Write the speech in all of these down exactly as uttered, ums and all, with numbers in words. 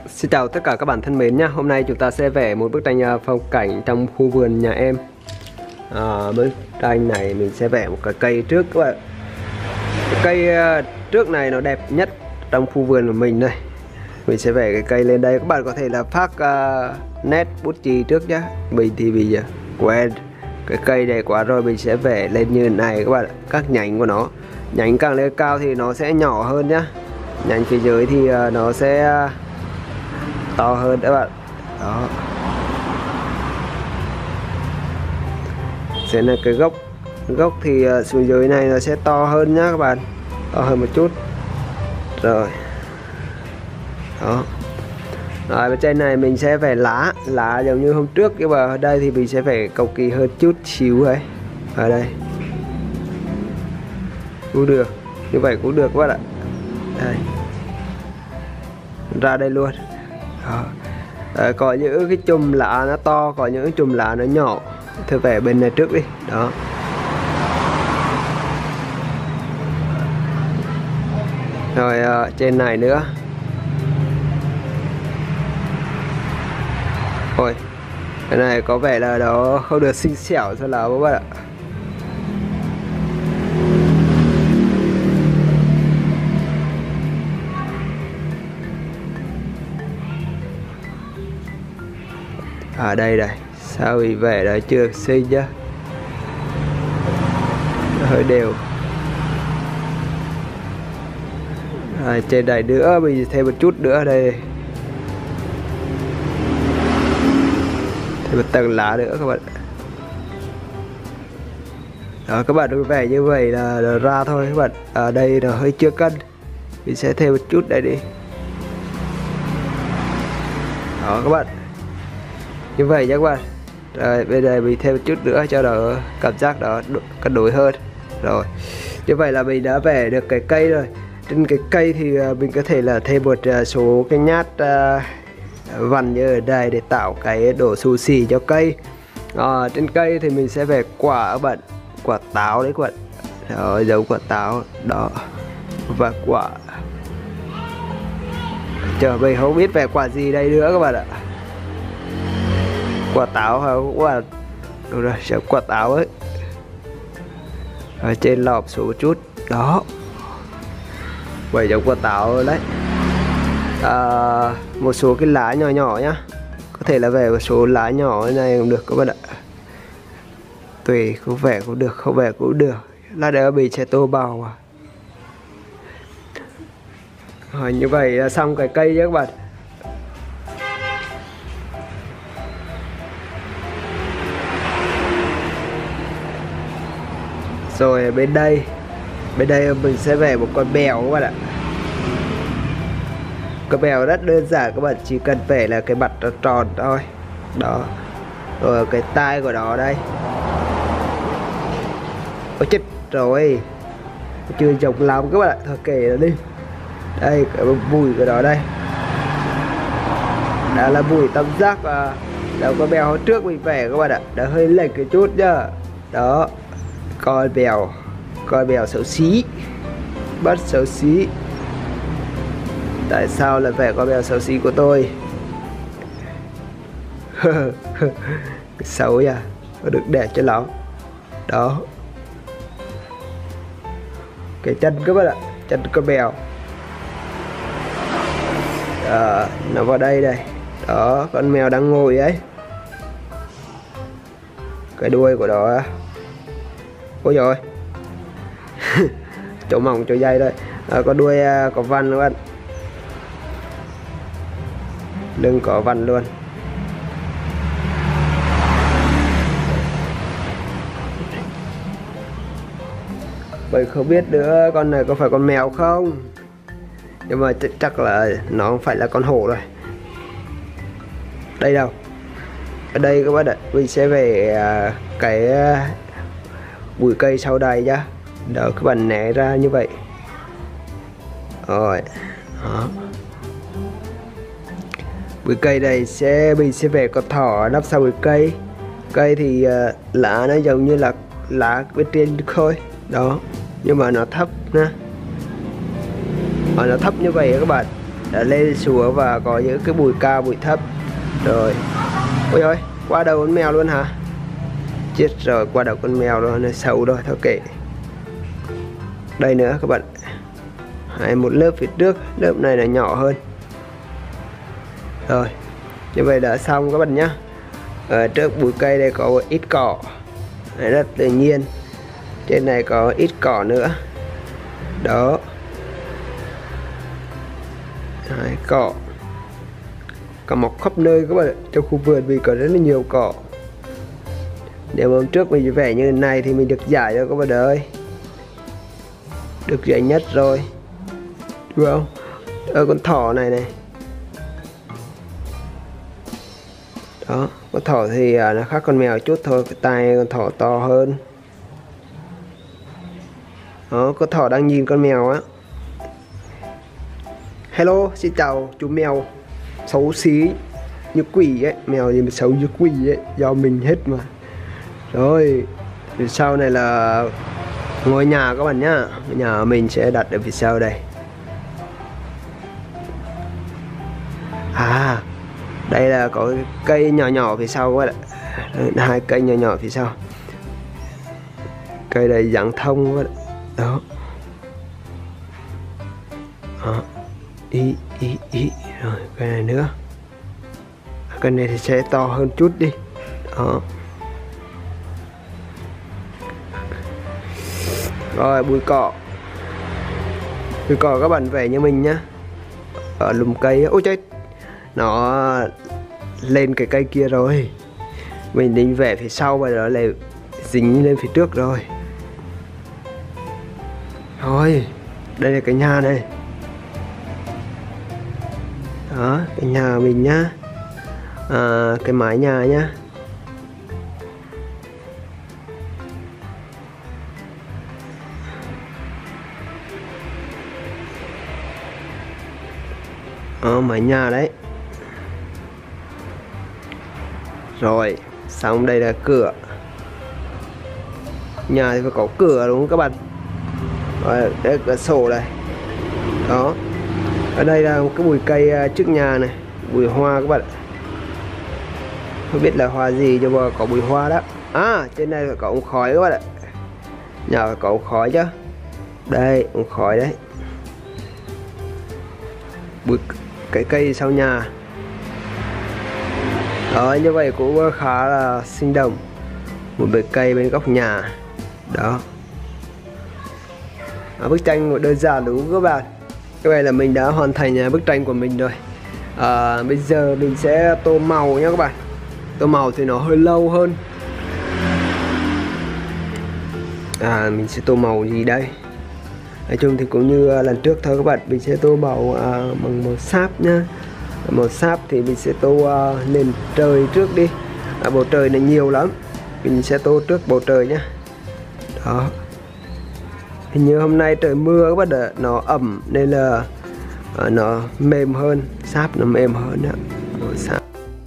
Xin chào tất cả các bạn thân mến nhé. Hôm nay chúng ta sẽ vẽ một bức tranh phong cảnh trong khu vườn nhà em. à, Bức tranh này mình sẽ vẽ một cái cây trước các bạn. Cái cây trước này nó đẹp nhất trong khu vườn của mình đây. Mình sẽ vẽ cái cây lên đây. Các bạn có thể là phát uh, nét bút chì trước nhé. Mình thì bây giờ quen cái cây này quá rồi, mình sẽ vẽ lên như này các bạn. Các nhánh của nó, nhánh càng lên cao thì nó sẽ nhỏ hơn nhá. Nhánh phía dưới thì uh, nó sẽ uh, to hơn các bạn. Đó. Sẽ là cái gốc gốc thì uh, xuống dưới này nó sẽ to hơn nhá các bạn, to hơn một chút. Rồi. Đó. Rồi bên trên này mình sẽ vẽ lá, lá giống như hôm trước, nhưng mà ở đây thì mình sẽ vẽ cầu kỳ hơn chút xíu ấy. Ở đây. Cũng được. Như vậy cũng được các bạn ạ. Đây. Ra đây luôn. Đó. À, có những cái chùm lá nó to, có những chùm lá nó nhỏ. Thử vẽ bên này trước đi. Đó. Rồi à, trên này nữa. Ôi, cái này có vẻ là nó không được xinh xẻo cho lắm các bạn ạ. À đây đây, sao bị vẽ đó chưa xinh nhá, hơi đều. À, trên này nữa mình thêm một chút nữa đây, thêm một tầng lá nữa các bạn. Đó, các bạn đừng vẽ như vậy là, là ra thôi các bạn. Ở à, đây là hơi chưa cân, mình sẽ thêm một chút đây đi. Đó các bạn, như vậy nhé các bạn. Rồi bây giờ mình thêm một chút nữa cho nó cảm giác đó cân đối hơn. Rồi như vậy là mình đã vẽ được cái cây rồi. Trên cái cây thì mình có thể là thêm một số cái nhát uh, vằn như ở đây để tạo cái độ xù xì cho cây. À, trên cây thì mình sẽ vẽ quả các bạn, quả táo đấy các bạn. Đó, giống quả táo đó, và quả chờ mình không biết vẽ quả gì đây nữa các bạn ạ. Quả táo hay quả đúng rồi, sẽ quả táo ấy. Ở trên lọp xuống một chút đó, vậy giống quả táo đấy. À, một số cái lá nhỏ nhỏ nhá, có thể là vẽ một số lá nhỏ này cũng được các bạn ạ. Tùy, có vẽ cũng được, không vẽ cũng được. Lát nữa mình sẽ tô bào. Rồi như vậy là xong cái cây nhé các bạn. Rồi bên đây, bên đây mình sẽ vẽ một con bèo các bạn ạ. Con bèo rất đơn giản, các bạn chỉ cần vẽ là cái mặt nó tròn thôi. Đó. Rồi cái tai của nó đây. Ôi chết rồi, chưa giống lắm các bạn ạ, thôi kể nó đi. Đây cái bùi của nó đây, đã là bùi tam giác và đầu con bèo hôm trước mình vẽ các bạn ạ, đã hơi lệch cái chút nhá. Đó, con bèo, con bèo xấu xí, bất xấu xí. Tại sao lại vẽ con bèo xấu xí của tôi? Xấu nha, có được đẹp cho lắm. Đó, cái chân các bạn ạ, chân con bèo. Đó, nó vào đây đây. Đó, con mèo đang ngồi ấy. Cái đuôi của nó. Ôi rồi. Chỗ mỏng chỗ dây thôi. À, có đuôi có vằn các bạn. Lưng có vằn luôn. Vậy không biết nữa con này có phải con mèo không, nhưng mà ch chắc là nó không phải là con hổ rồi. Đây đâu, ở đây các bạn ạ, mình sẽ về cái bụi cây sau đây nhá. Đó, các bạn né ra như vậy. Rồi đó. Bụi cây này sẽ mình sẽ về con thỏ nấp sau bụi cây. Cây thì uh, lá nó giống như là lá bên trên thôi. Đó, nhưng mà nó thấp nha. Mà nó thấp như vậy các bạn. đã lên xuống và có những cái bụi cao bụi thấp. Rồi ôi ôi, qua đầu con mèo luôn hả? Chết rồi, qua đầu con mèo rồi, nó xấu rồi, thôi kệ. Đây nữa các bạn, hay một lớp phía trước, lớp này là nhỏ hơn. Rồi như vậy đã xong các bạn nhé. Ở trước bụi cây đây có một ít cỏ, đấy, rất tự nhiên. Trên này có ít cỏ nữa đó. Đấy, cỏ cỏ mọc khắp nơi các bạn, trong khu vườn vì có rất là nhiều cỏ. Nếu hôm trước mình vẽ như thế này thì mình được giải rồi các bạn ơi, được giải nhất rồi, đúng không? Ở con thỏ này này đó, con thỏ thì à, nó khác con mèo chút thôi, cái tai con thỏ to hơn đó. Con thỏ đang nhìn con mèo á. Hello, xin chào chú mèo xấu xí như quỷ ấy, mèo gì mà xấu như quỷ ấy, do mình hết mà. Rồi phía sau này là ngôi nhà các bạn nhá, nhà mình sẽ đặt ở phía sau đây. À đây là có cây nhỏ nhỏ phía sau các bạn ạ, hai cây nhỏ nhỏ phía sau. Cây này dạng thông các bạn đó. Đó. Ý, ý, ý. Rồi cây này nữa, cây này thì sẽ to hơn chút đi đó. Rồi bụi cỏ, bụi cỏ các bạn vẽ như mình nhá. Ở lùm cây, ôi chết, nó lên cái cây kia rồi, mình định vẽ phía sau và đó lại dính lên phía trước rồi. Rồi đây là cái nhà này đó, cái nhà mình nhá, à, cái mái nhà nhá. Đó, mái nhà đấy. Rồi xong đây là cửa, nhà thì phải có cửa đúng không các bạn? Rồi đây cửa sổ này đó. Ở đây là một cái bụi cây trước nhà này, bụi hoa các bạn ạ. Không biết là hoa gì nhưng mà có bụi hoa đó. À trên này phải có ống khói các bạn ạ, nhà phải có ống khói chứ. Đây ống khói đấy, bụi cái cây sau nhà đó. Như vậy cũng khá là sinh động, một bụi cây bên góc nhà đó. À, bức tranh đơn giản đúng không các bạn? Như vậy là mình đã hoàn thành bức tranh của mình rồi. À, bây giờ mình sẽ tô màu nhé các bạn. Tô màu thì nó hơi lâu hơn. À, mình sẽ tô màu gì đây? Nói chung thì cũng như lần trước thôi các bạn, mình sẽ tô màu à, bằng màu sáp nhá. Màu sáp thì mình sẽ tô uh, nền trời trước đi. À, bầu trời này nhiều lắm, mình sẽ tô trước bầu trời nhá. Đó. Hình như hôm nay trời mưa các bạn ạ, nó ẩm nên là uh, nó mềm hơn, sáp nó mềm hơn đó. Màu sáp.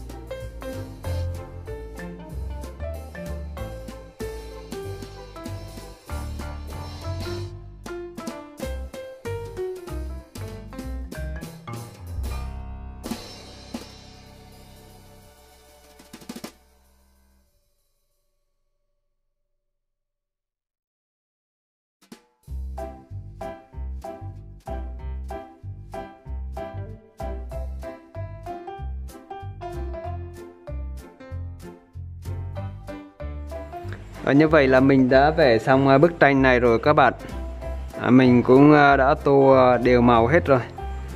Và như vậy là mình đã vẽ xong bức tranh này rồi các bạn. à, Mình cũng đã tô đều màu hết rồi.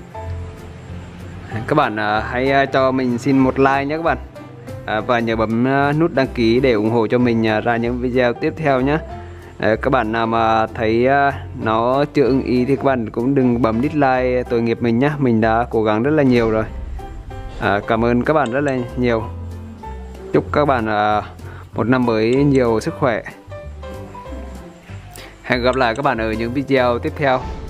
Các bạn hãy cho mình xin một like nhé các bạn, à, và nhớ bấm nút đăng ký để ủng hộ cho mình ra những video tiếp theo nhé. à, Các bạn nào mà thấy nó chưa ưng ý thì các bạn cũng đừng bấm dislike, tội nghiệp mình nhé. Mình đã cố gắng rất là nhiều rồi. à, Cảm ơn các bạn rất là nhiều. Chúc các bạn à, một năm mới nhiều sức khỏe. Hẹn gặp lại các bạn ở những video tiếp theo.